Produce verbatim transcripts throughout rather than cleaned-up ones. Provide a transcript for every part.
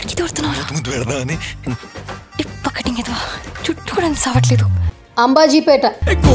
వాడికి దొరుకుతున్నావు ఇప్పకటింగ్ చుట్టూ కూడా సావట్లేదు. అంబాజీపేట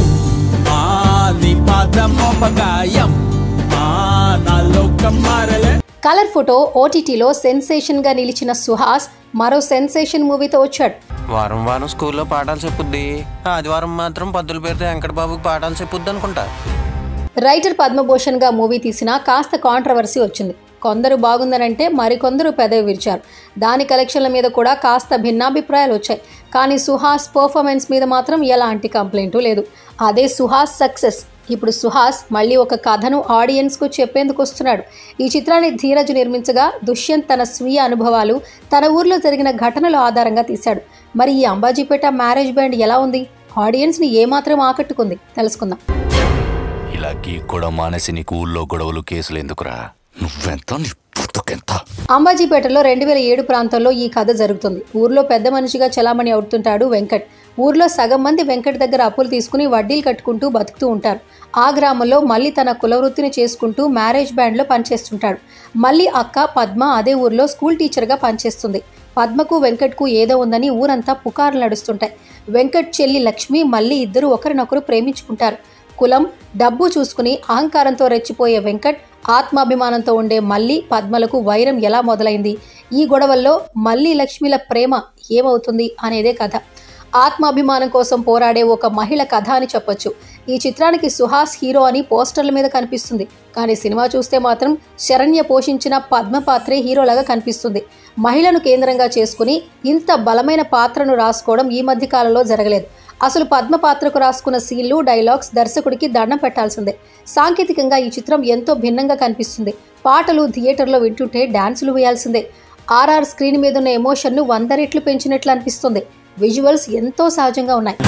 కలర్ ఫోటో ఓటీటీలో సెన్సేషన్ గా నిలిచిన సుహాస్ మరో సెన్సేషన్ మూవీతో వచ్చాడు. వారం వారం స్కూల్లో పాఠాలు చెప్పుద్ది, ఆదివారం మాత్రం పద్దుల పేరుతో వెంకటబాబుకి పాఠాలు చెప్పుద్ది అనుకుంటా. రైటర్ పద్మభూషణ్ గా మూవీ తీసినా కాస్త కాంట్రవర్సీ వచ్చింది. కొందరు బాగుందనంటే మరికొందరు పెదవి విరిచారు. దాని కలెక్షన్ల మీద కూడా కాస్త భిన్నాభిప్రాయాలు వచ్చాయి. కానీ సుహాస్ పర్ఫార్మెన్స్ మీద మాత్రం ఎలాంటి కంప్లైంటు లేదు. అదే సుహాస్ సక్సెస్. ఇప్పుడు సుహాస్ మళ్ళీ ఒక కథను ఆడియన్స్కు చెప్పేందుకు వస్తున్నాడు. ఈ చిత్రాన్ని ధీరజ్ నిర్మించగా దుష్యంత్ తన స్వీయ అనుభవాలు, తన ఊర్లో జరిగిన ఘటనల ఆధారంగా తీశాడు. మరి ఈ అంబాజీపేట మ్యారేజ్ బ్యాండ్ ఎలా ఉంది? ఆడియన్స్ని ఏమాత్రం ఆకట్టుకుంది? తెలుసుకుందాం. ఇలా కూడా మానేసి నీకు ఊళ్ళో గొడవలు కేసులు ఎందుకురా? నువ్వెంత నీ పుట్టుకెంత? అంబాజీపేటలో రెండు వేల ఏడు ప్రాంతంలో ఈ కథ జరుగుతుంది. ఊర్లో పెద్ద మనిషిగా చలామణి అవుతుంటాడు వెంకట్. ఊర్లో సగం మంది వెంకట్ దగ్గర అప్పులు తీసుకుని వడ్డీలు కట్టుకుంటూ బతుకుతూ ఉంటారు. ఆ గ్రామంలో మళ్ళీ తన కులవృత్తిని చేసుకుంటూ మ్యారేజ్ బ్యాండ్లో పనిచేస్తుంటాడు. మళ్ళీ అక్క పద్మ అదే ఊర్లో స్కూల్ టీచర్గా పనిచేస్తుంది. పద్మకు వెంకట్కు ఏదో ఉందని ఊరంతా పుకార్లు నడుస్తుంటాయి. వెంకట్ చెల్లి లక్ష్మి మళ్ళీ ఇద్దరు ఒకరినొకరు ప్రేమించుకుంటారు. కులం, డబ్బు చూసుకుని అహంకారంతో రెచ్చిపోయే వెంకట్, ఆత్మాభిమానంతో ఉండే మల్లి, పద్మలకు వైరం ఎలా మొదలైంది? ఈ గొడవల్లో మల్లి లక్ష్మిల ప్రేమ ఏమవుతుంది అనేదే కథ. ఆత్మాభిమానం కోసం పోరాడే ఒక మహిళ కథ అని చెప్పొచ్చు. ఈ చిత్రానికి సుహాస్ హీరో అని పోస్టర్ల మీద కనిపిస్తుంది. కానీ సినిమా చూస్తే మాత్రం శరణ్య పోషించిన పద్మ పాత్రే హీరోలాగా కనిపిస్తుంది. మహిళను కేంద్రంగా చేసుకుని ఇంత బలమైన పాత్రను రాసుకోవడం ఈ మధ్య కాలంలో జరగలేదు. అసలు పద్మ పాత్రకు రాసుకున్న సీన్లు, డైలాగ్స్ దర్శకుడికి దండం పెట్టాల్సిందే. సాంకేతికంగా ఈ చిత్రం ఎంతో భిన్నంగా కనిపిస్తుంది. పాటలు థియేటర్లో వింటుంటే డాన్సులు వేయాల్సిందే. ఆర్ఆర్ స్క్రీన్ మీద ఉన్న ఎమోషన్ను వంద రెట్లు పెంచినట్లు అనిపిస్తుంది. విజువల్స్ ఎంతో సహజంగా ఉన్నాయి.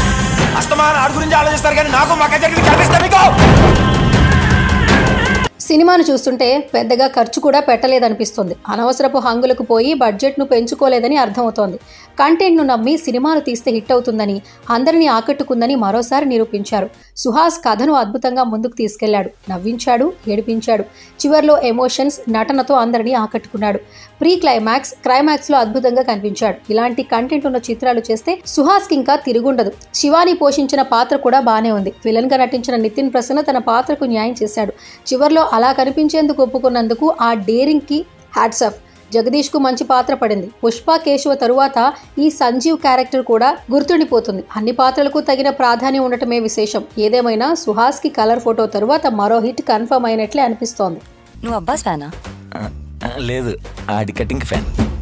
సినిమాను చూస్తుంటే పెద్దగా ఖర్చు కూడా పెట్టలేదనిపిస్తుంది. అనవసరపు హంగులకు పోయి బడ్జెట్ను పెంచుకోలేదని అర్థమవుతోంది. కంటెంట్ను నమ్మి సినిమాను తీస్తే హిట్ అవుతుందని, అందరినీ ఆకట్టుకుందని మరోసారి నిరూపించారు. సుహాస్ కథను అద్భుతంగా ముందుకు తీసుకెళ్లాడు. నవ్వించాడు, ఏడిపించాడు. చివర్లో ఎమోషన్స్, నటనతో అందరినీ ఆకట్టుకున్నాడు. ప్రీ క్లైమాక్స్, క్లైమాక్స్లో అద్భుతంగా కనిపించాడు. ఇలాంటి కంటెంట్ ఉన్న చిత్రాలు చేస్తే సుహాస్కి ఇంకా తిరుగుండదు. శివాని పోషించిన పాత్ర కూడా బానే ఉంది. విలన్ గా నటించిన నితిన్ ప్రసన్న తన పాత్రకు న్యాయం చేశాడు. చివర్లో అలా కనిపించేందుకు ఒప్పుకున్నందుకు ఆ డేరింగ్ కి హ్యాట్స్ ఆఫ్. జగదీష్ కు మంచి పాత్ర పడింది. పుష్ప కేశవ తరువాత ఈ సంజీవ్ క్యారెక్టర్ కూడా గుర్తుండిపోతుంది. అన్ని పాత్రలకు తగిన ప్రాధాన్యం ఉండటమే విశేషం. ఏదేమైనా సుహాస్ కి కలర్ ఫోటో తరువాత మరో హిట్ కన్ఫర్మ్ అయినట్లే అనిపిస్తోంది. నువ్వు అబ్బాస్ ఫ్యానా? లేదు, ఆడి కటింగ్ ఫ్యాన్.